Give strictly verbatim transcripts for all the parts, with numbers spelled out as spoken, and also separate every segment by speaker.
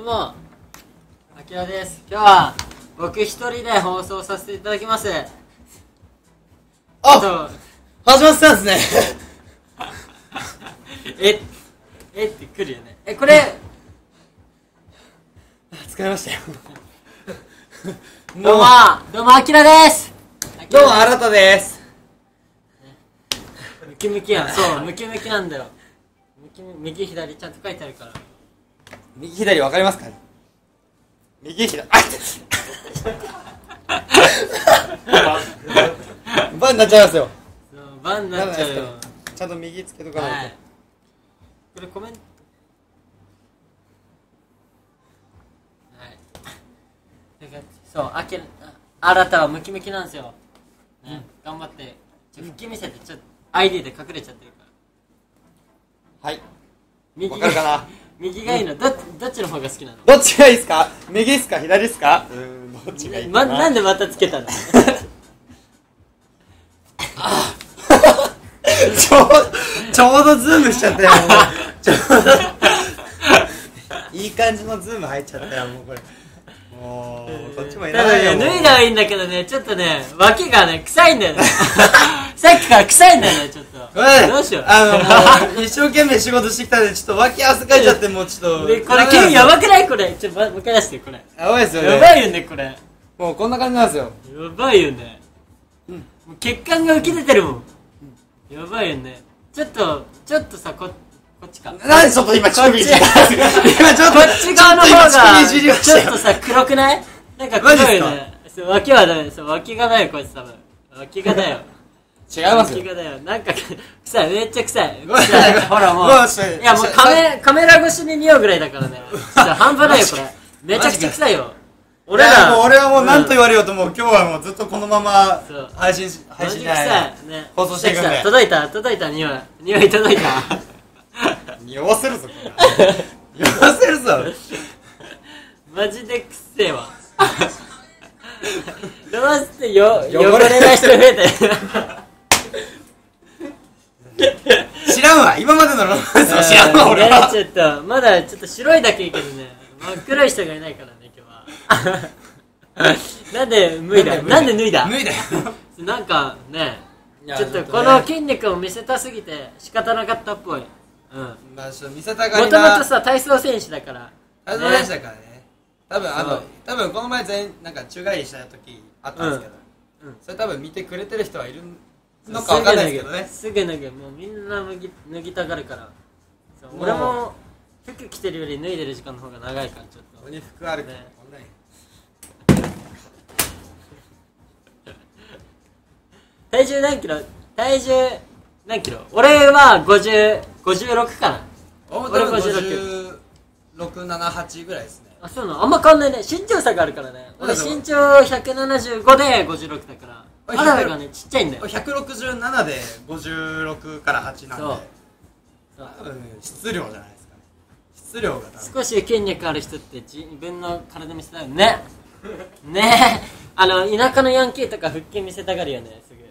Speaker 1: も、あきらです。今日は僕一人で放送させていただきます。
Speaker 2: あ、始まってたんですね。
Speaker 1: え、えってくるよね。え、これ
Speaker 2: 疲れましたよ。
Speaker 1: どうも、どうもあきらです。
Speaker 2: どうも新田です。
Speaker 1: ムキムキやん。そう、ムキムキなんだよ。右左ちゃんと書いてあるから。
Speaker 2: 右左わかりますかね。右左、あっバンになっちゃいますよ。
Speaker 1: そうバンになっちゃうよ。
Speaker 2: ちゃんと右つけとかないと、はい、
Speaker 1: これコメントはいそう、あきら新たはムキムキなんですよ、ね、うん、頑張ってちょ腹筋見せて、ちょっと アイディー で隠れちゃってるから。はい、右わかるかな。右がいいの、ど, どっちの方が好きなの。
Speaker 2: どっちがいいですか。右ですか左ですか。うーん、どっちがいいかな、
Speaker 1: ま、なんでまたつけたの。
Speaker 2: あちょうちょうどズームしちゃったよ。ちょうどいい感じのズーム入っちゃったよ。もうこれもうこっちもいらないよ。
Speaker 1: ただね、脱いだはいいんだけどね、ちょっとね脇がね臭いんだよね。さっきから臭いんだよね、ちょっと。どうしよう。
Speaker 2: あのもう一生懸命仕事してきたんで、ちょっと脇汗かいちゃって、もうちょっと。
Speaker 1: でこれ剣やばくない？これちょっともう一回出して、これ
Speaker 2: やばいですよね。
Speaker 1: やばいよね、これ。
Speaker 2: もうこんな感じなんですよ。
Speaker 1: やばいよね。うん、もう血管が浮き出てるもん。うん、やばいよね。ちょっとちょっとさ、ここっちか。
Speaker 2: なんでちょっと今乳首いじった。今ちょっと
Speaker 1: こっち側の方がちょっとさ黒くない？なんか黒いよね。そう脇はダメ。そう脇がないよ、こいつ多分。脇がだよ。
Speaker 2: 違いますよ。
Speaker 1: 脇がだよ。なんか臭い、めっちゃ臭い。臭い。ほらもう。いやもうカメカメラ越しに匂うぐらいだからね。半端ないよこれ。めちゃくちゃ臭いよ。
Speaker 2: 俺らもう俺はもう何と言われようともう今日はもうずっとこのまま配信配信ない放送していくんで。
Speaker 1: 届いた届いた匂い匂い届いた。
Speaker 2: 匂わせるぞ。匂わせるぞ。
Speaker 1: マジでくせえわ。どうしてよ汚れない人増え
Speaker 2: て。知らんわ、今までのロマンスは知らんわ俺は。
Speaker 1: ちょっとまだちょっと白いだけいいけどね、真っ黒い人がいないからね今日は。なんで脱いだなんで脱いだ
Speaker 2: 脱いだよ。
Speaker 1: なんかね、ちょっとこの筋肉を見せたすぎて仕方なかったっぽい。うん、
Speaker 2: まあちょっと見せたがりな。
Speaker 1: もともとさ体操選手だから。
Speaker 2: 体操選手だからね。多分あの多分この前全なんか宙返りした時あったんですけど、うんうん、それ多分見てくれてる人はいるのかわかんないですけどね。
Speaker 1: すぐ脱ぐ、もうみんな脱ぎ脱ぎたがるから。そう俺も服着てるより脱いでる時間の方が長いからちょっと。
Speaker 2: ここに服あるから、ね、
Speaker 1: 体重何キロ？体重何キロ？俺はごじゅう、ごじゅうろくかな。
Speaker 2: 俺ごじゅうろく、なな、はちぐらいですね。
Speaker 1: あ、そうなの？あんま変わんないね。身長差があるからね。俺身長ひゃくななじゅうごでごじゅうろくだから。肌がね、ちっちゃいんだよ。
Speaker 2: ひゃくろくじゅうななでごじゅうろくからはちなんで。そう。そう多分ね、質量じゃないですかね。質量が多分。
Speaker 1: 少し筋肉ある人って自分の体見せたいよね。ねえ。あの、田舎のヤンキーとか腹筋見せたがるよね、すぐ。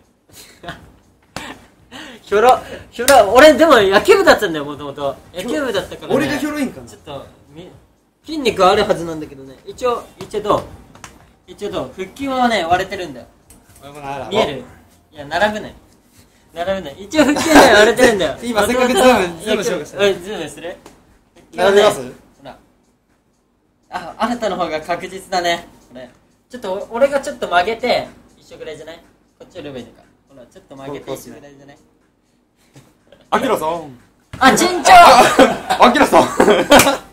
Speaker 1: ひょろ、ひょろ、俺でも野球部だったんだよ、もともと。野球部だったからね。
Speaker 2: 俺がひょろいんかな。
Speaker 1: ちょっと、筋肉あるはずなんだけどね。一応、一応どう一応どう腹筋はね、割れてるんだよ。見える？いや、並ぶね。並ぶね。一応腹筋は割れてるんだよ。
Speaker 2: 今せっかくズーム、ズームしようかした。
Speaker 1: ズームする？
Speaker 2: 並べます？ほ
Speaker 1: ら。あ、あなたの方が確実だね。これ。ちょっと、俺がちょっと曲げて、一緒ぐらいじゃない？こっちより上いいのか。ほら、ちょっと曲げて一緒ぐらいじゃない？
Speaker 2: あきらさん。
Speaker 1: あ、身長
Speaker 2: あきらさん。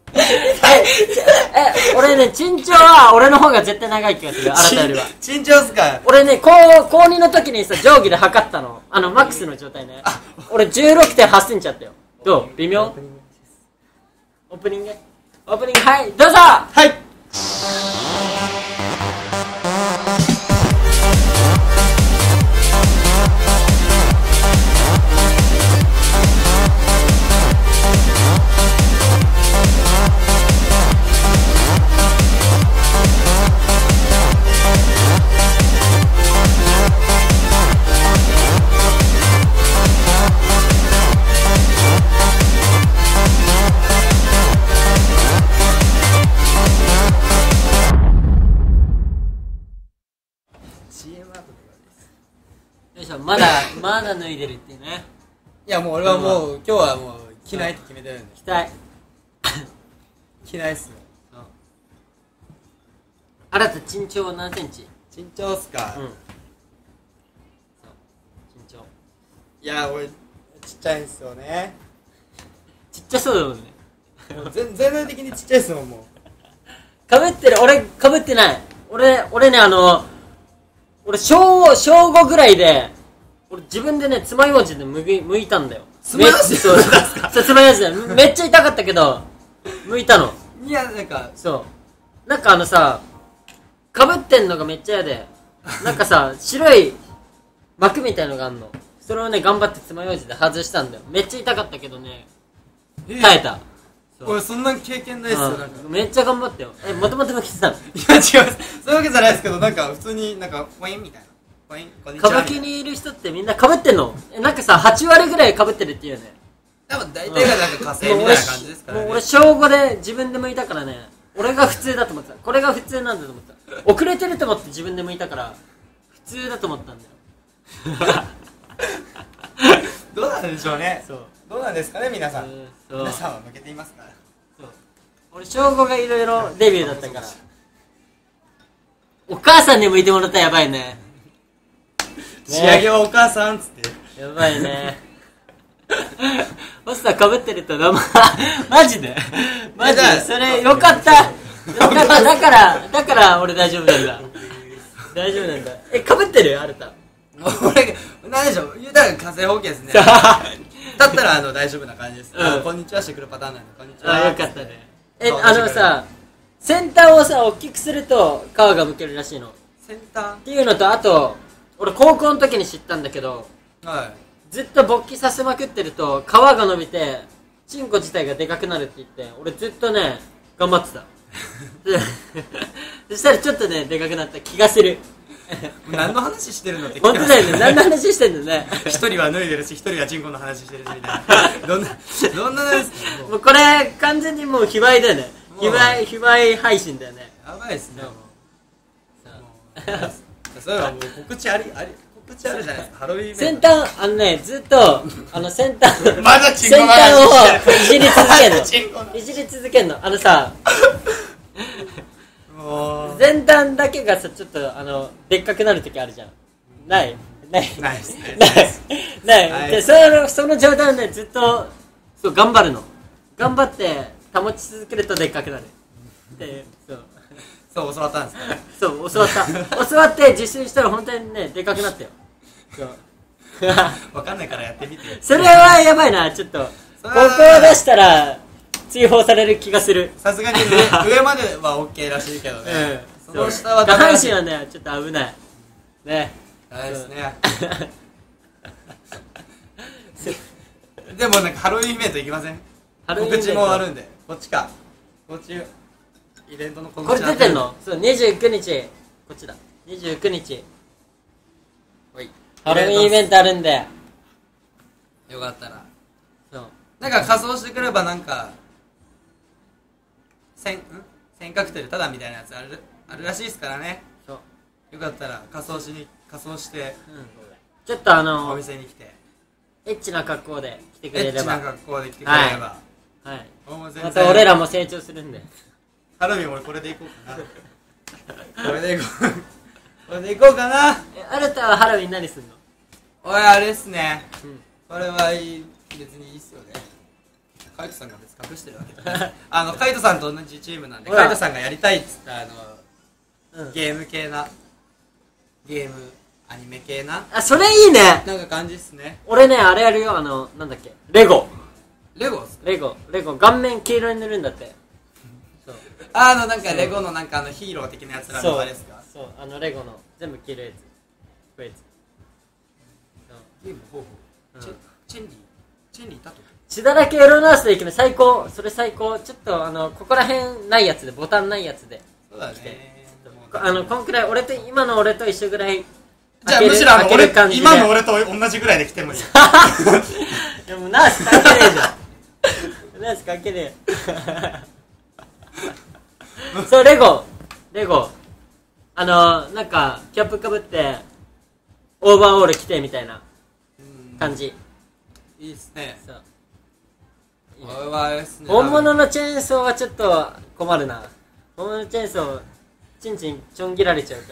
Speaker 1: え、俺ね、身長は俺の方が絶対長い気がする、あなたよりは。
Speaker 2: 身長っすか？
Speaker 1: 俺ね、高高にの時にさ、定規で測ったの。あの、マックスの状態ね。俺 じゅうろくてんはちセンチあったよ。どう？微妙？オープニングオープニング、はい、どうぞ！
Speaker 2: はい。
Speaker 1: そうまだまだ脱いでるっていうね。
Speaker 2: いやもう俺はもう今日はもう着ないって決めてるんで。
Speaker 1: 着たい
Speaker 2: 着ないっすよ。
Speaker 1: あなた身長何センチ？
Speaker 2: 身長っすか？
Speaker 1: うん。そう身長。
Speaker 2: いや俺ちっちゃいんすよね。
Speaker 1: ちっちゃそうだもんね。
Speaker 2: 全全体的にちっちゃいっすもんもう。
Speaker 1: かぶってる。俺かぶってない。俺俺ねあの俺小小五ぐらいで俺自分でね爪楊枝でむぎ剥いたんだよ。
Speaker 2: 爪楊枝で
Speaker 1: そうそう爪楊枝でめっちゃ痛かったけど剥いたの。
Speaker 2: いやなんか
Speaker 1: そうなんかあのさかぶってんのがめっちゃ嫌でなんかさ白い膜みたいのがあんの。それをね頑張って爪楊枝で外したんだよ。めっちゃ痛かったけどね耐えた。
Speaker 2: 俺そんな経験ないっすよ。なんか
Speaker 1: めっちゃ頑張ったよ。えもともとのきさん。
Speaker 2: いや違いますそういうわけじゃないですけどなんか普通になんかポインみたいなポインこんにちは
Speaker 1: 歌舞伎にいる人ってみんなかぶってんの？えなんかさはち割ぐらいかぶってるっていうね。
Speaker 2: 多分大体がなんか火星みたいな感じですからね。
Speaker 1: もう俺小ごで自分で剥いたからね俺が普通だと思ってた。これが普通なんだと思った。遅れてると思って自分で剥いたから普通だと思ったんだよ
Speaker 2: どうなんでしょうね。
Speaker 1: そう
Speaker 2: どうなんですかね皆さん。
Speaker 1: うんそう
Speaker 2: 皆さんは向けていますか？
Speaker 1: そう俺小ごがいろいろデビューだったからお母さんに剥いてもらったらやばいね。
Speaker 2: 仕上げはお母さんっつって
Speaker 1: やばいねポスターかぶってると生マジでマジでそれよかったよかっただからだから俺大丈夫なんだ大丈夫なんだ。えかぶってるあれた
Speaker 2: 俺なんでしょう言うたら火星保険ですねだったらあの大丈夫な感じです、うん、あのこんにちはしてくるパターンなんでこんにちは。
Speaker 1: あよかったね。えあのさ先端をさ大きくすると皮がむけるらしいの。
Speaker 2: 先端
Speaker 1: っていうのとあと俺高校の時に知ったんだけど、
Speaker 2: はい、ず
Speaker 1: っと勃起させまくってると皮が伸びてチンコ自体がでかくなるって言って俺ずっとね頑張ってたそしたらちょっとねでかくなった気がする
Speaker 2: 何の話してるのって
Speaker 1: 本当だよね何の話してんのね
Speaker 2: 一人は脱いでるし一人はチンコの話してるしみたいなどんなどんな話ですか。
Speaker 1: もうこれ完全にもう卑猥だよね。卑猥卑猥配信だよね。
Speaker 2: やばいっすね。もうそれはもう告知ありあり告知あるじゃないですか。ハロウィン
Speaker 1: 先端あのねずっとあの先端
Speaker 2: まだチン
Speaker 1: 先
Speaker 2: コの
Speaker 1: 端をいじり続け
Speaker 2: チンコ
Speaker 1: んのいじり続けんのあのさ
Speaker 2: もう
Speaker 1: 前段だけがさちょっとあのでっかくなる時あるじゃん。ないない
Speaker 2: ないっすね
Speaker 1: ないないでそのその状態をねずっとそう頑張るの頑張って保ち続けるとでっかくなるでそう
Speaker 2: そう教わったんですか。
Speaker 1: そう教わった教わって実習したら本当にねでかくなったよ。そう
Speaker 2: わかんないからやってみて。
Speaker 1: それはやばいなちょっとここを出したら追放される気がする。
Speaker 2: さすがに上上までは OK らしいけどね、うん、その下は
Speaker 1: 下半身はねちょっと危ないね。
Speaker 2: ないですねでもなんかハロウィンイベント行きません？告知もあるんでこっちかこっちイベントの告知
Speaker 1: これ出てんの？そうにじゅうくにちこっちだにじゅうくにちハロウィンイベントあるんで
Speaker 2: よかったら
Speaker 1: そう
Speaker 2: なんか仮装してくればなんかせんん千カクテルただみたいなやつあるあるらしいですからね。
Speaker 1: そう
Speaker 2: よかったら仮装しに仮装して、うん、
Speaker 1: ちょっとあの
Speaker 2: お店に来て
Speaker 1: エッチな格好で来てくれれば
Speaker 2: エッチな格好で来てくれれば
Speaker 1: はい、はい、
Speaker 2: もう全然
Speaker 1: また俺らも成長するんで
Speaker 2: ハロウィン俺これでいこうかなこれでいこうこれでいこうかな。
Speaker 1: えあなたはハロウィン何すんの？
Speaker 2: 俺あれっすね、うん、これはいい別にいいっすよね。カイトさんが別に隠してるわけだねあのカイトさんと同じチームなんでカイトさんがやりたいっつったあの、うん、ゲーム系なゲームアニメ系な
Speaker 1: あそれいいね
Speaker 2: なんか感じっすね。
Speaker 1: 俺ねあれやるよあのなんだっけレゴ
Speaker 2: レゴっす
Speaker 1: レゴレゴ顔面黄色に塗るんだって
Speaker 2: そうあのなんかレゴのなんかあのヒーロー的なやつらのあれですか。
Speaker 1: そうあのレゴの全部黄色いやつこういうやつ
Speaker 2: ゲーム方法、うん、チェチェンリーチェンリーいたと
Speaker 1: 血だらけエロナースでいくの最高。それ最高。ちょっとあのここら辺ないやつでボタンないやつで
Speaker 2: そうだね
Speaker 1: あのこんくらい俺と今の俺と一緒ぐらい
Speaker 2: じゃあむしろあの俺今の俺と同じぐらいで来てもいい
Speaker 1: でもナース関係ねえじゃんナース関係ねえそうレゴレゴあのなんかキャップかぶってオーバーオール着てみたいな感じ。
Speaker 2: いいっすね。
Speaker 1: そういい
Speaker 2: これはあれっすね。
Speaker 1: 本物のチェーンソーはちょっと困るな。本物のチェーンソーチンチンちょん切られちゃう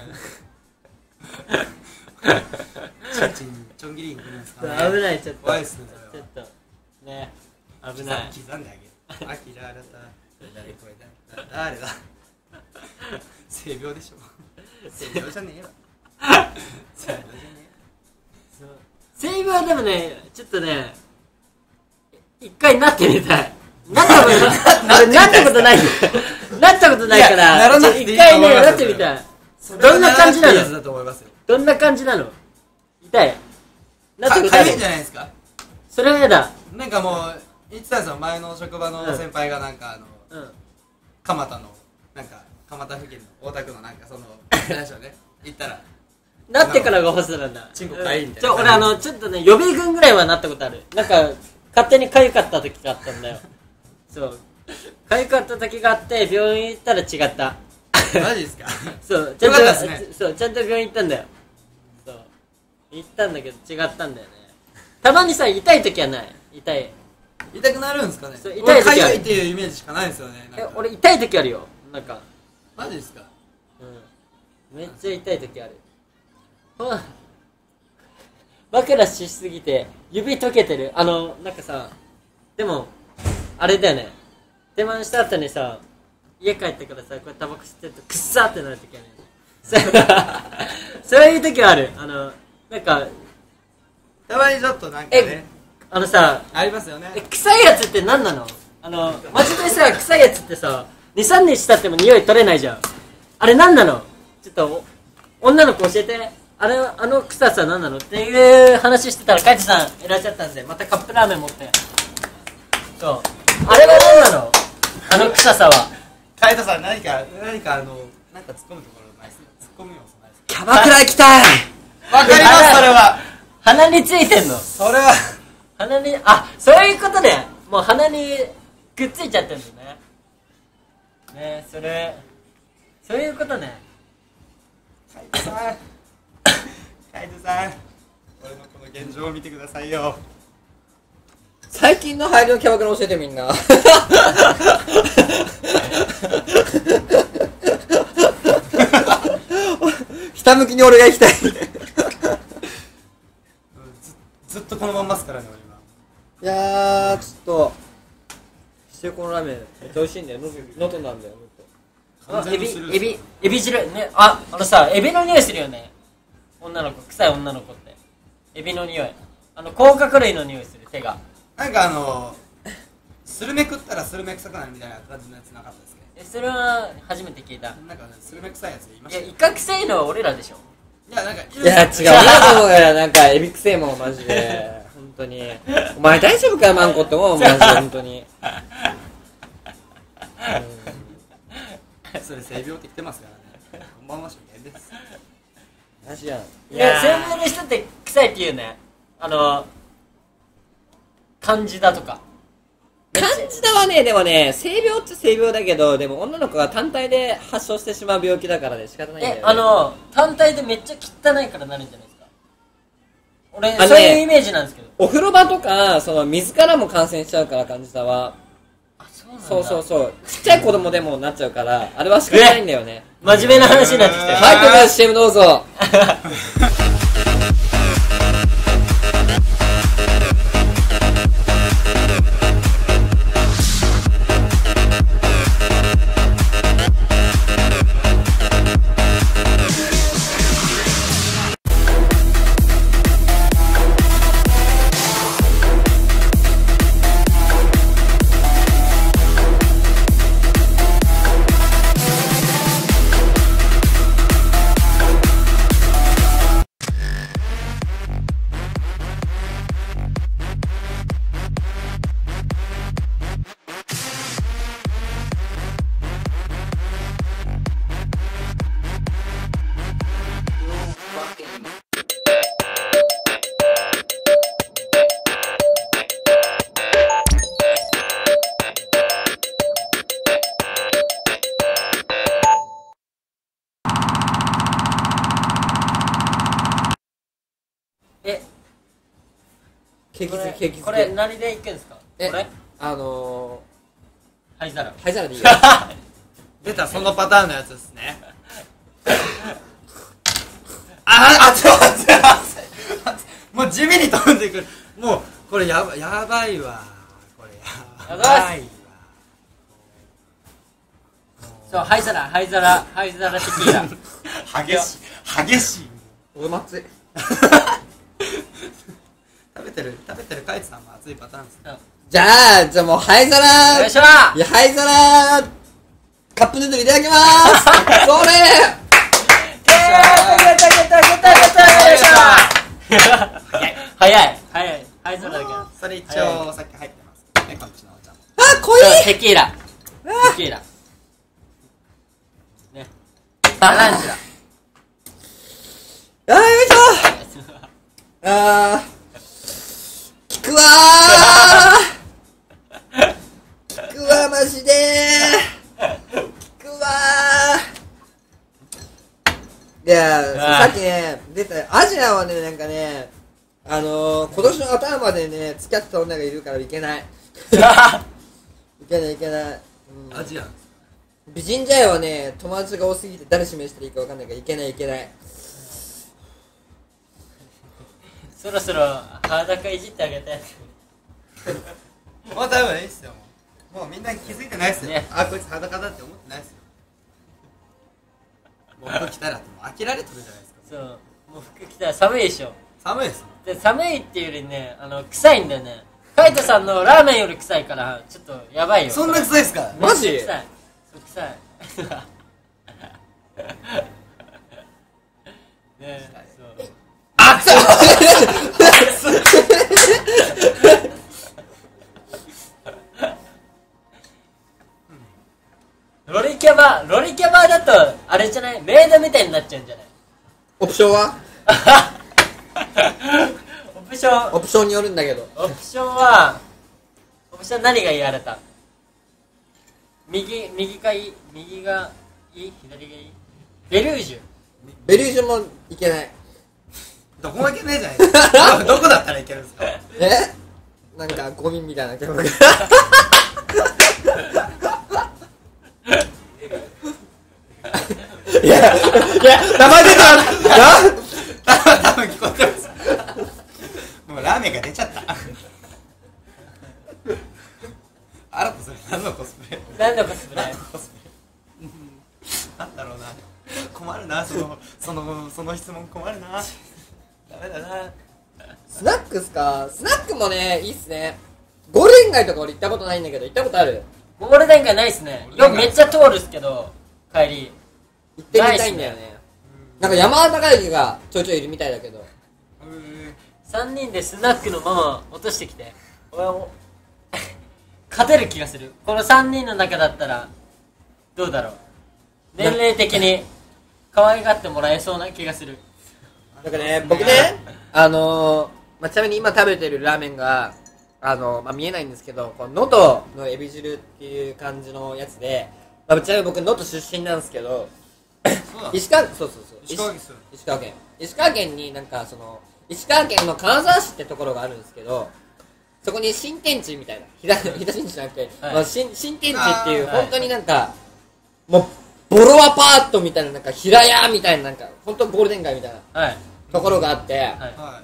Speaker 1: から
Speaker 2: チンチンちょん切りに来るんですかね。
Speaker 1: 危ない。ちょっと
Speaker 2: 怖いっすねそれは。
Speaker 1: ちょっとね危ない。
Speaker 2: 刻んであげる。あきられた誰これだ誰だ性病でしょ。性病じゃねえわ。性病じゃね
Speaker 1: そう性病はでもねちょっとね一回なってみたい。なったことないなったことないなったことないから
Speaker 2: ならなくていい
Speaker 1: 一回ね
Speaker 2: と思いますよ
Speaker 1: なってみたい。どんな感じなの？
Speaker 2: だと思いますよ。
Speaker 1: どんな感じなの？痛い。なったことある
Speaker 2: かゆいんじゃないですか。
Speaker 1: それはやだ。
Speaker 2: なんかもう言ってたんですよ。前の職場の先輩がなんかあの、
Speaker 1: うん、
Speaker 2: 蒲田のなんか蒲田付近の大田区のなんかその何でしょうね。行ったら
Speaker 1: なってからがホストなんだ。
Speaker 2: チンコかゆいみたいな。
Speaker 1: ちょ俺あのちょっとね予備軍ぐらいはなったことある。なんか勝手にかゆかった時があったんだよ。そうかゆかった時があって病院行ったら違った。
Speaker 2: マジですか。
Speaker 1: そうちゃんと、
Speaker 2: よかったですね。
Speaker 1: そうちゃんと病院行ったんだよ。そう行ったんだけど違ったんだよね。たまにさ痛い時はない。痛い。
Speaker 2: 痛くなるんですかね。
Speaker 1: そう痛い時ある。
Speaker 2: かゆいっていうイメージしかないですよね。
Speaker 1: え俺痛い時あるよ。なんか
Speaker 2: マジですか。
Speaker 1: うんめっちゃ痛い時ある。ほん枕しすぎて指溶けてる。あのなんかさでもあれだよね。手間した後にさ家帰ってからさこれタバコ吸ってるとくっさーってなる時ある。そういう時はある。あのなんか
Speaker 2: たまにちょっとなんか
Speaker 1: え
Speaker 2: ね
Speaker 1: あのさ
Speaker 2: ありますよね。
Speaker 1: え臭いやつって何なの？あのマジでさ臭いやつってさにさんにち経っても匂い取れないじゃん。あれ何なの？ちょっと女の子教えて。あれあの臭さ何なのっていう話してたらカイトさんいらっしゃったんでまたカップラーメン持ってそうあれは何なのあの臭さは。
Speaker 2: カイトさん何か何かあのなんか突っ込むところないですか。突っ込むようないですか。
Speaker 3: キャバクラ行きたい。
Speaker 2: わかりますそれは。
Speaker 1: 鼻についてんの？
Speaker 2: それは
Speaker 1: 鼻にあそういうことね。もう鼻にくっついちゃってるんだね。ねそれそういうことね。
Speaker 2: カイトさんカイトさん俺のこの現状を見てくださいよ。
Speaker 3: 最近の入りのキャバクラ教えてみんな。ひたむきに俺が行きたい。
Speaker 2: ず, ずっとこのまんまっすからね俺今。
Speaker 3: いやーちょっとしてこのラーメンめっちゃ美味しいんだよ。のどなんだよ。
Speaker 1: あエビエビエビ汁ね。ああのさエビの匂いするよね。女の子臭い女の子ってエビの匂い。あの甲殻類の匂いする手が。
Speaker 2: なんかあのスルメ食ったらスルメ臭くなるみたいな感じのやつなかったですか。
Speaker 1: えそれは初めて聞いた。
Speaker 2: なんか、ね、スルメ臭いやつ言いま
Speaker 1: い
Speaker 2: したよ。
Speaker 1: やイカ臭いのは俺らでしょ。
Speaker 2: いやなんかい
Speaker 3: いや違うなと思うよ。なんかエビくせえもんマジで。本当にお前大丈夫かよマンコって思うマジで本当に。
Speaker 2: それ性病って言ってますからね。こんばんは初見です。
Speaker 3: マジやん。
Speaker 1: いや性病の人って臭いって言うね。あの漢字だとか
Speaker 3: 漢字だはね、でもね、性病っちゃ性病だけど、でも女の子が単体で発症してしまう病気だからね、仕方ないんだよね。
Speaker 1: えあの単体でめっちゃ汚いからなるんじゃないですか。俺、
Speaker 3: あのね
Speaker 1: そういうイメージなんですけど。
Speaker 3: お風呂場とか、その水からも感染しちゃうから漢字だは。
Speaker 1: あそうなんだ。
Speaker 3: そうそうそう。ちっちゃい子供でもなっちゃうから、あれは仕方ないんだよね。
Speaker 1: 真面目な話になってきたよ。
Speaker 3: はい、ということで シーエム どうぞ。 景気づけ景気づけ
Speaker 1: これ何でいくんですか？こ
Speaker 3: え
Speaker 1: れ
Speaker 3: あの
Speaker 1: 灰皿
Speaker 3: ー、灰皿でいいよ
Speaker 2: 出た、そのパターンのやつですね。あー、熱い熱い熱い。もう地味に飛んでくる。もうこれやばやばいわ。これやばいわ。
Speaker 1: そう灰皿灰皿灰皿テキーラ
Speaker 2: 激しい激しい。
Speaker 3: おまつい
Speaker 2: 食べてる食べてるカイツさんも熱いパターンです。
Speaker 3: じゃあじゃあもう灰皿
Speaker 1: よいしょ
Speaker 3: いや灰皿カップヌードルいただきまーすそれ
Speaker 1: 早い早い灰皿だけど
Speaker 2: それ一応お酒入ってますね、こっちのお茶も。
Speaker 3: あ濃い
Speaker 1: テキーラテキーラねアランジュラ
Speaker 3: あーよいしょあー効くわー効くわマジでー効くわーいやーさっきね出たアジアはねなんかねあのー、今年の頭までね付き合ってた女がいるからいけないいけないいけない、
Speaker 2: うん、アジア
Speaker 3: 美人茶屋はね友達が多すぎて誰指名したらいいか分かんないからいけないいけない
Speaker 1: そろそろ裸いじってあげて
Speaker 2: もう多分いいっすよ。もうみんな気づいてないっすよ、ね、あこいつ裸だって思ってないっすよ。もう服着たらってもう飽きられてるじゃないですか。
Speaker 1: そうもう服着たら寒いでしょ。
Speaker 2: 寒いです
Speaker 1: で寒いっていうよりねあの臭いんだよね。カイトさんのラーメンより臭いからちょっとやばいよ。
Speaker 2: そんな臭いっすか？
Speaker 3: マジ？
Speaker 1: 臭いそう臭いねえそう
Speaker 2: あっ
Speaker 1: ロリキャバロリキャバだとあれじゃないメイドみたいになっちゃうんじゃない？
Speaker 3: オプションは
Speaker 1: オプション
Speaker 3: オプションによるんだけど
Speaker 1: オプションはオプション何が言われた？右右がいい右がいい左がいい？ベルージュ
Speaker 3: ベルージュもいけない。
Speaker 2: どこもいけないじゃないですかどこだったらいけるんですか？
Speaker 3: えなんかゴミみたいな曲がいやいや名前出たな
Speaker 2: 多分聞こえてますもうラーメンが出ちゃったあらとそれ何のコスプレ？
Speaker 1: 何のコスプレ？
Speaker 2: コスプレなんだろうな。困るなそのそのその質問困るな。ダメだな。
Speaker 3: スナックっすか？スナックもねいいっすね。ゴールデン街とか俺行ったことないんだけど行ったことある？
Speaker 1: ゴールデン街ないっすね。よくめっちゃ通るっすけど帰り
Speaker 3: 行ってみたいんだよね。なんか山田孝之がちょいちょいいるみたいだけど
Speaker 1: さんにんでスナックのママ落としてきて俺はもう勝てる気がする。このさんにんの中だったらどうだろう。年齢的に可愛がってもらえそうな気がする。
Speaker 3: なんかね僕ねあのーまあ、ちなみに今食べてるラーメンがあのーまあ、見えないんですけどこの能登のエビ汁っていう感じのやつで、まあ、ちなみに僕能登出身なんですけど石川そうそうそう
Speaker 2: 石川県ですよ。
Speaker 3: 石川県石川県になんかその石川県の金沢市ってところがあるんですけどそこに新天地みたいな飛騨飛騨新地じゃなくて、はいまあ、新, 新天地っていう本当になんか、はい、もうボロアパートみたいななんか平屋みたいななんか本当ゴールデン街みたいな、はい、ところがあって、はい、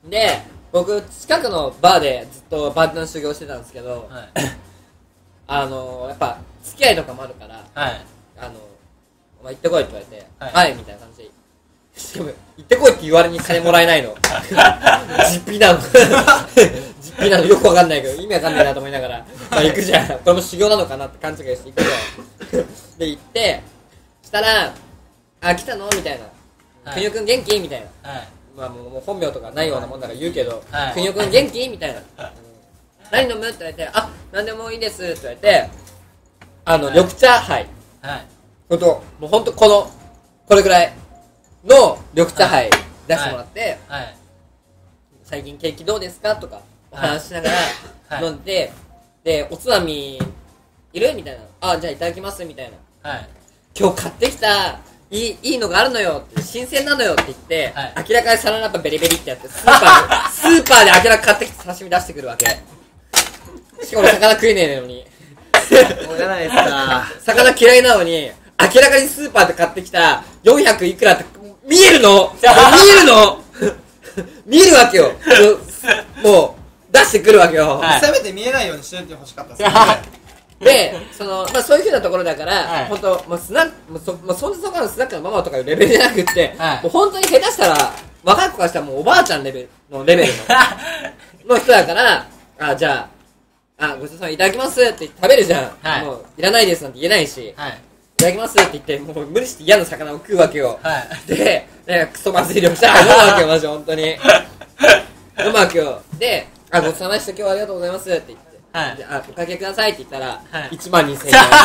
Speaker 3: で僕近くのバーでずっとバーテンの修行してたんですけど、はい、あのやっぱ付き合いとかもあるから、はい、あのお前行ってこいって言われてはい、はい、みたいな感じでしかも行ってこいって言われに金もらえないの実費なの実費なのよくわかんないけど意味わかんないなと思いながらまあ行くじゃんこれも修行なのかなって勘違いして行くじゃんで行ってしたらあ来たのみたいなくにおくん元気みたいな、はい、まあもう、もう本名とかないようなもんだから言うけどくにおくん元気みたいな、はい、何飲むって言われてあ何でもいいですって言われてあの、はい、緑茶杯はいほんともうほんとこのこれぐらいの緑茶杯出してもらって、はいはい、最近景気どうですかとかお話しながら飲んで、はい、でおつまみいるみたいなあじゃあいただきますみたいな、はい、今日買ってきたいいいいのがあるのよって新鮮なのよって言って、
Speaker 1: はい
Speaker 3: 明らかにサランラップベリベリってやってスーパーでスーパーで明らかに買ってきて刺身出してくるわけ。しかも俺魚食えねえのに
Speaker 2: しょうがないですか。
Speaker 3: 魚嫌いなのに明らかにスーパーで買ってきたよんひゃくいくらって見えるの見えるの見えるわけよ。もう出してくるわけよ、
Speaker 1: はい
Speaker 2: せめて見えないようにしておいてほしかったですね。
Speaker 3: で、その、まあそういう風なところだから、
Speaker 1: はい
Speaker 3: 本当もうスナック、もうそ、もうそんなそこのスナックのママとかいうレベルじゃなくって、
Speaker 1: はい
Speaker 3: もう本当に下手したら、若い子からしたらもうおばあちゃんレベルのレベルの、の人だから、あ、じゃあ、あ、ごちそうさまいただきますって食べるじゃん。
Speaker 1: はい
Speaker 3: もう、いらないですなんて言えないし、
Speaker 1: はい
Speaker 3: いただきますって言って、もう無理して嫌な魚を食うわけよ。
Speaker 1: はい
Speaker 3: で、なんかクソまずい量したら飲むわけよ、マジ本当に。飲むわけよ。で、あ、ごちそうさまでした、今日はありがとうございますって言って。
Speaker 1: はい
Speaker 3: で、あ、おかけくださいって言ったら、
Speaker 1: はい
Speaker 3: いちまんにせんえん。
Speaker 1: 高っ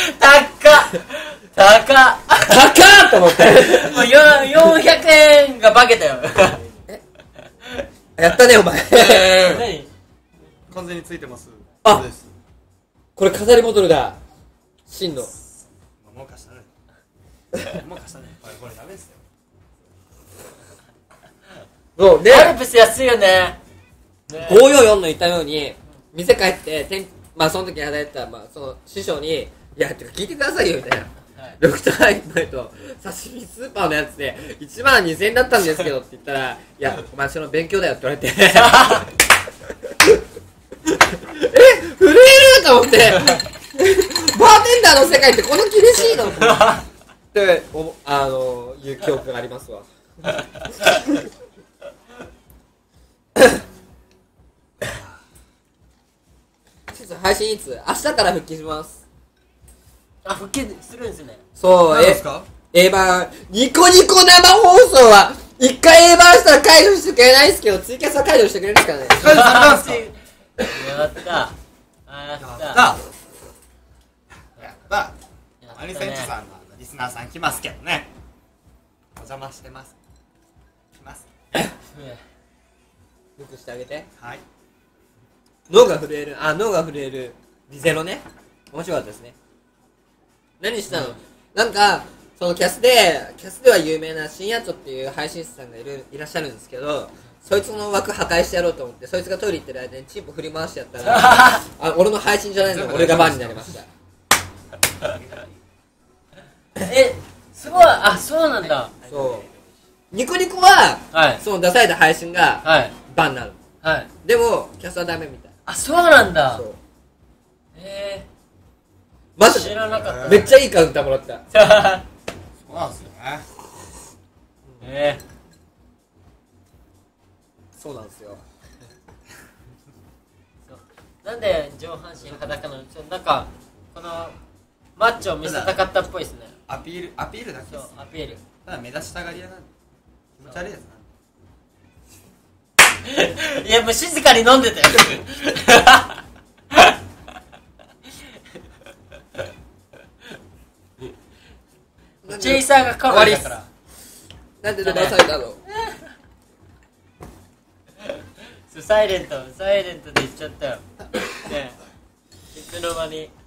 Speaker 1: 高っ
Speaker 3: 高っと思って
Speaker 1: もうよよんひゃくえんが化けたよ
Speaker 3: やったねお前
Speaker 1: 何
Speaker 2: 完全についてます。
Speaker 3: あ
Speaker 2: そうです。
Speaker 3: これ飾りボトルだ真の
Speaker 2: もう貸したね。もう貸したね。これこれダメですよ。
Speaker 3: そうで
Speaker 1: アルプス安いよねね
Speaker 3: ごよんよんの言ったように店帰って店まあその時働いてた、まあ、その師匠にいやてか聞いてくださいよみたいな
Speaker 1: はい
Speaker 3: ドクター一杯と刺身スーパーのやつでいちまんにせんえんだったんですけどって言ったらいやお前その勉強だよって言われてえ震えると思ってバーテンダーの世界ってこの厳しいのっておあのいう記憶がありますわ配信いつ明日から復帰します。
Speaker 1: あ復帰するんですね
Speaker 3: そう
Speaker 2: 何ですか？
Speaker 3: え A 版ニコニコ生放送は一回 A 版したら解除してくれないですけどツイキャスは解除してくれるんですかね。
Speaker 2: 解除されたんですか？
Speaker 1: やったあやった
Speaker 2: やったやった
Speaker 1: やった
Speaker 2: アニセンチさんのリスナーさん来ますけどね。お邪魔してます。来ます。
Speaker 3: よくしてあげて。
Speaker 2: はい。
Speaker 3: 脳が震えるあ脳が震えるリゼロね面白かったですね。何したの、うん、なんかそのキャスでキャスでは有名な深夜チョっていう配信者さんがいるいらっしゃるんですけどそいつの枠破壊してやろうと思ってそいつがトイレ行ってる間にチンポ振り回してやったらあ俺の配信じゃないの俺がバンになりました
Speaker 1: えすごいあそうなんだ
Speaker 3: そうニコニコは、
Speaker 1: はい、
Speaker 3: その出された配信が、
Speaker 1: はい、
Speaker 3: バンなの、
Speaker 1: はい、
Speaker 3: でもキャスはダメみたい。
Speaker 1: あそうなんだ
Speaker 3: そう
Speaker 1: えー、
Speaker 3: マジ
Speaker 1: 知らなかった
Speaker 3: めっちゃいいカウンターもらった
Speaker 2: そうなんですよね。
Speaker 1: え
Speaker 3: ー、そうなんですよ
Speaker 1: なんで上半身裸なのちょなんかこのマッチョを見せたかったっぽいですね
Speaker 2: アピールアピールだけ
Speaker 1: そう
Speaker 2: です。
Speaker 1: アピール
Speaker 2: ただ目立ちたがり屋なんで気持ち悪いやつなんで。
Speaker 1: いやもう静かに飲んでたよチェイサーが可愛いだから
Speaker 3: なんで出されたの
Speaker 1: サイレントサイレントで言っちゃったよねえいつの間に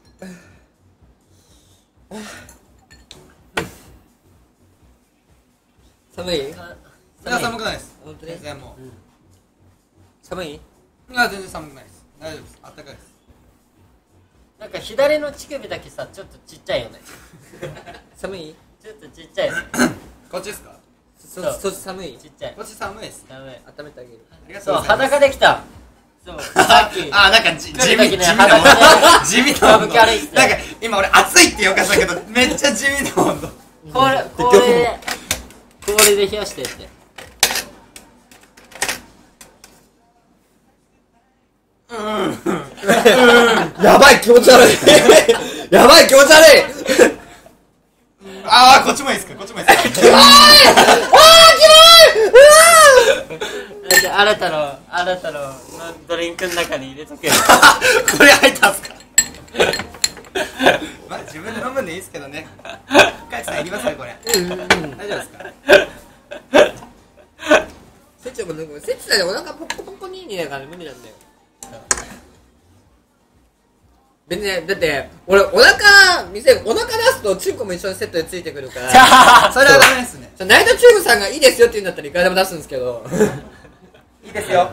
Speaker 3: 寒い？
Speaker 2: いや寒くないです。
Speaker 3: 本当に？
Speaker 2: 全然もう、うん、
Speaker 3: 寒い？
Speaker 2: いや全然寒くないです。大丈夫です。暖かいです。
Speaker 1: なんか左の乳首だけさちょっとちっちゃいよね
Speaker 3: 寒い？
Speaker 1: ちょっとちっちゃいよね
Speaker 2: こっちですか？
Speaker 3: そそっち寒い？
Speaker 1: ちっちゃい
Speaker 2: こっち寒いです。
Speaker 1: 寒い
Speaker 3: 温めてあげる。
Speaker 2: ありがと
Speaker 1: そうう
Speaker 2: ございます。
Speaker 1: 裸できたそうさっき
Speaker 2: あなんかじ地味地味な地味な温度。なんか今俺暑いって言おうかしたけどめっちゃ地味な温度。
Speaker 1: これこれ氷で冷やしてって
Speaker 3: やばい気持ち悪いやばい気持ち悪い
Speaker 2: ああこっちもいいですかこっちもいいですか
Speaker 3: キモいあーキモい
Speaker 1: じゃあ新たの新たのドリンクの中に入れとけよ
Speaker 2: これ入ったんすかまあ自分で飲むんでいいですけどねカイツさんいりますかこれ大丈夫ですか
Speaker 3: セチもなんかセチさんでお腹ポッコポコににだから無理なんだよ別にだって俺お腹見せお腹出すとチンコも一緒にセットでついてくるから
Speaker 2: それはダメですね。
Speaker 3: ナイトチューブさんがいいですよって言うんだったらいくらでも出すんですけど
Speaker 2: いいですよ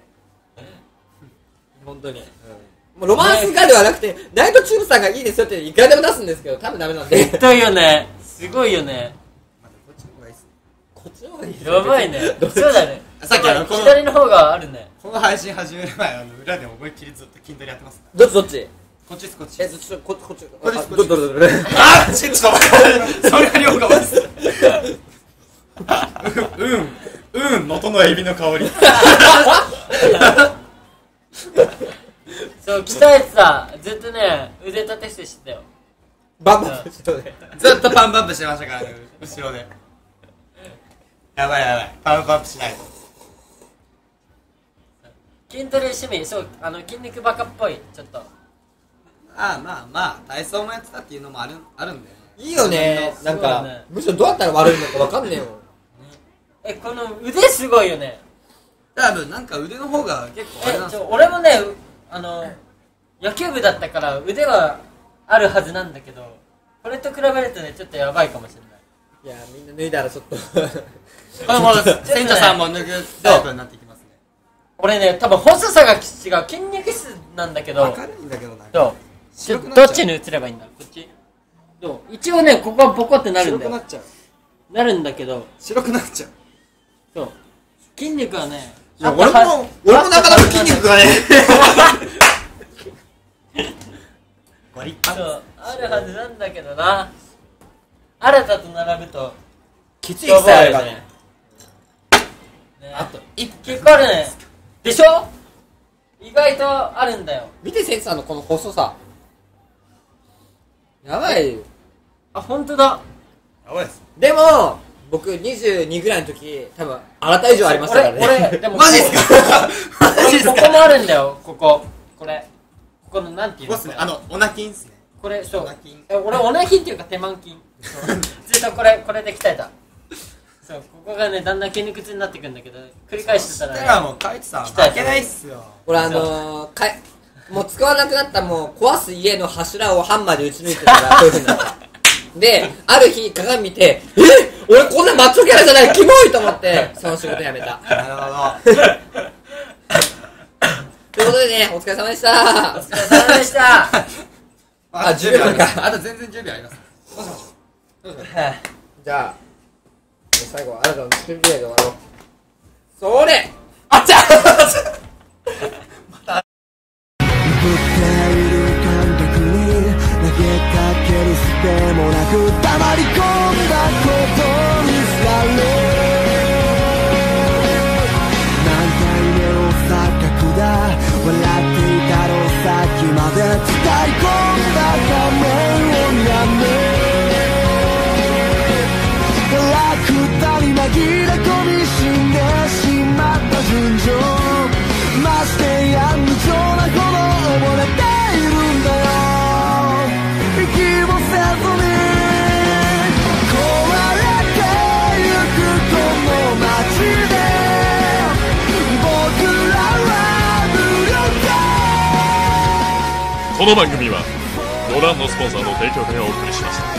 Speaker 3: 本当に、うん、もうロマンスガではなくてナイトチューブさんがいいですよっていくらでも出すんですけど多分ダメなんで
Speaker 1: 絶対よねすごいよね
Speaker 3: こっちの方がいいっす
Speaker 1: やばいねそうだね
Speaker 2: さっきあのこの
Speaker 1: 左の方があるね
Speaker 2: この配信始める前、あの裏で思いっきりずっと筋トレやってます。
Speaker 3: どっちどっち
Speaker 2: こっちです、こっち
Speaker 3: え、
Speaker 2: です。
Speaker 3: ちょっとここっち
Speaker 2: こっちです
Speaker 3: あどどどどど
Speaker 2: あっちょっと待ってそれは両側ですうんうんうん能登のエビの香り
Speaker 1: そう鍛えてたずっとね腕立て伏せしてたよ
Speaker 3: バンバン後ろで
Speaker 2: ずっとパンプアップしてましたからね、後ろで。やばいやばい、パンプアップしないと。
Speaker 1: 筋トレ趣味そうあの筋肉バカっぽいちょっと
Speaker 2: まあまあまあ体操もやってたっていうのもあるあるんでね。
Speaker 3: いいよねなんか、
Speaker 1: ね、
Speaker 3: むしろどうやったら悪いのかわかんねえよ
Speaker 1: えこの腕すごいよね
Speaker 2: 多分なんか腕の方が結構あれなん
Speaker 1: えち
Speaker 2: ですよ。
Speaker 1: ょ俺もねあの野球部だったから腕はあるはずなんだけどこれと比べるとねちょっとやばいかもしれない
Speaker 3: いやみんな脱いだらちょっと
Speaker 2: これも船長さんも脱ぐタイプになっていきますね。
Speaker 1: 俺ね多分細さが違う筋肉質なんだけど
Speaker 2: 明るいんだけどな。
Speaker 1: どう
Speaker 2: 白くなっちゃう
Speaker 1: どっちに映ればいいんだこっちどう一応ねここはポコってなるんだよ
Speaker 2: 白くなっちゃう。
Speaker 1: なるんだけど
Speaker 2: 白くなっちゃう。
Speaker 1: そう筋肉はね
Speaker 2: いや俺も俺もなかなか筋肉がね割り
Speaker 1: そうあるはずなんだけどな新たと並ぶと
Speaker 3: 血液さえあればね
Speaker 1: ね
Speaker 2: あと一
Speaker 1: 結構あるねでしょ意外とあるんだよ
Speaker 3: 見てセンサーのこの細さやばい
Speaker 1: あ本当だ
Speaker 2: やばいです。
Speaker 3: でも僕にじゅうにぐらいの時多分あなた以上ありましたからね
Speaker 1: 俺俺でも
Speaker 2: マジっすかマジっすか
Speaker 1: ここもあるんだよこここれここのなんていうの
Speaker 2: ここっすね、あのオナキンっすね。
Speaker 1: これそう
Speaker 2: オナキン。
Speaker 1: え俺オナキンっていうか手満筋そうずっとこれこれで鍛えたそうここがねだんだん筋肉痛になってくんだけど繰り返してたらね
Speaker 2: だからもうカイツさん負けないっすよ。
Speaker 3: 俺あのー、かいもう使わなくなったもう壊す家の柱をハンマーで打ち抜いてたらそういう風になったである日鏡見てえ俺こんなマッチョキャラじゃないキモいと思ってその仕事辞めた
Speaker 2: なるほど。
Speaker 3: ということでねお疲れ様でした
Speaker 1: お疲れ様でした
Speaker 3: あじゅうびょうか
Speaker 2: あと全然じゅうびょうあります。どうしましょう。どうしましょう。
Speaker 3: じゃあ最後はあなたの作りで終わろうそれあっちゃ
Speaker 4: 振っている感覚に投げかけるすてもなく黙り込んだことにされ何回目の錯覚だ笑っていたのさっきまで伝え込んだ画面をやめ楽だに紛れ込み死んでしまった純情ましてや無情なほど溺れているんだよ息もせずに壊れてゆくこの街で僕らは無力
Speaker 5: この番組はご覧のスポンサーの提供でお送りしました。